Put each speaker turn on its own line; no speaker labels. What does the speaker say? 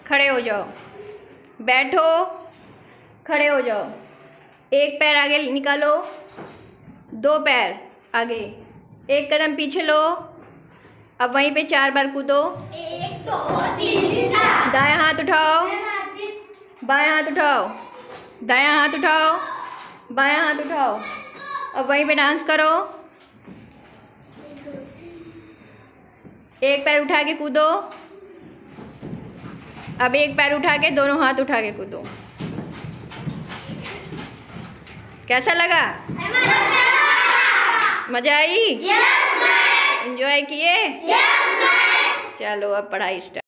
खड़े हो जाओ, बैठो, खड़े हो जाओ, एक पैर आगे निकालो, 2 पैर आगे, एक कदम पीछे लो। अब वहीं पे 4 बार कूदो।
1 2 3 4।
दायां हाथ उठाओ, बायां हाथ उठाओ, दायां हाथ उठाओ, बायां हाथ उठाओ। अब वहीं पे डांस करो। एक पैर उठा के कूदो। अब एक पैर उठा के दोनों हाथ उठा के कूदो। कैसा लगा? मजा आई? एंजॉय किए? चलो अब पढ़ाई स्टार्ट।